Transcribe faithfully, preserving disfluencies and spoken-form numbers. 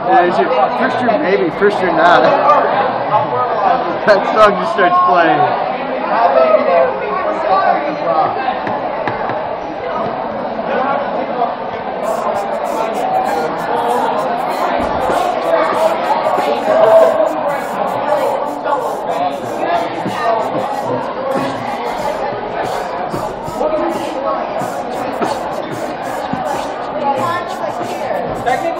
Yeah, is it first or maybe, first or not? That song just starts playing. Technically,